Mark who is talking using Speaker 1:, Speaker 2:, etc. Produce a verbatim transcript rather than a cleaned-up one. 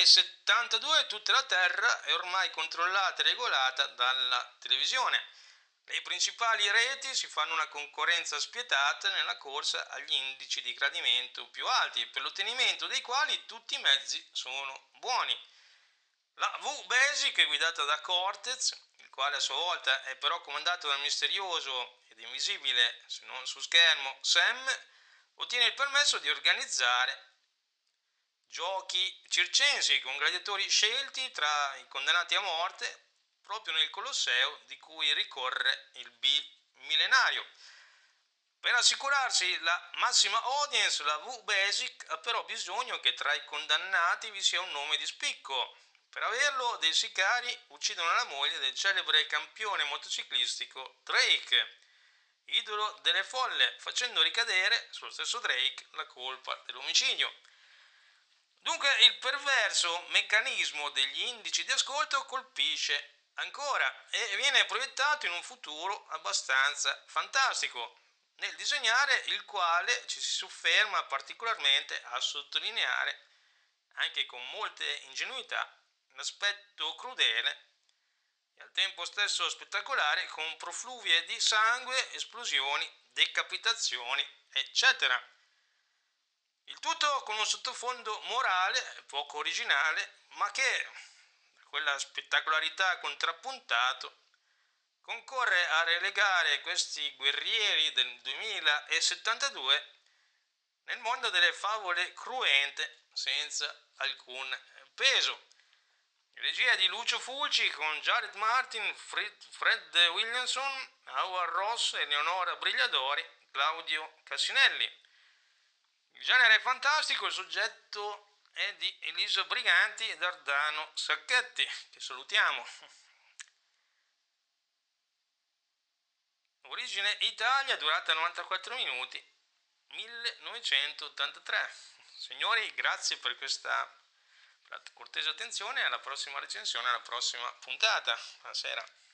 Speaker 1: duemilasettantadue tutta la Terra è ormai controllata e regolata dalla televisione. Le principali reti si fanno una concorrenza spietata nella corsa agli indici di gradimento più alti, per l'ottenimento dei quali tutti i mezzi sono buoni. La V-Basic è guidata da Cortez, il quale a sua volta è però comandato dal misterioso ed invisibile, se non su schermo, Sam, ottiene il permesso di organizzare giochi circensi con gladiatori scelti tra i condannati a morte proprio nel Colosseo di cui ricorre il bimillenario. Per assicurarsi la massima audience, la V-Basic ha però bisogno che tra i condannati vi sia un nome di spicco. Per averlo, dei sicari uccidono la moglie del celebre campione motociclistico Drake, idolo delle folle, facendo ricadere sullo stesso Drake la colpa dell'omicidio. Dunque il perverso meccanismo degli indici di ascolto colpisce ancora e viene proiettato in un futuro abbastanza fantastico, nel disegnare il quale ci si sofferma particolarmente a sottolineare, anche con molte ingenuità, l'aspetto crudele e al tempo stesso spettacolare, con profluvie di sangue, esplosioni, decapitazioni, eccetera. Il tutto con un sottofondo morale poco originale, ma che, da quella spettacolarità contrappuntato, concorre a relegare questi guerrieri del duemilasettantadue nel mondo delle favole cruente senza alcun peso. Regia di Lucio Fulci con Jared Martin, Fred, Fred Williamson, Howard Ross, Eleonora Brigliadori, Claudio Cassinelli. Il genere è fantastico, il soggetto è di Elisa Briganti ed Ardano Sacchetti, che salutiamo. Origine Italia, durata novantaquattro minuti, millenovecentottantatré. Signori, grazie per questa cortese attenzione, alla prossima recensione, alla prossima puntata. Buonasera.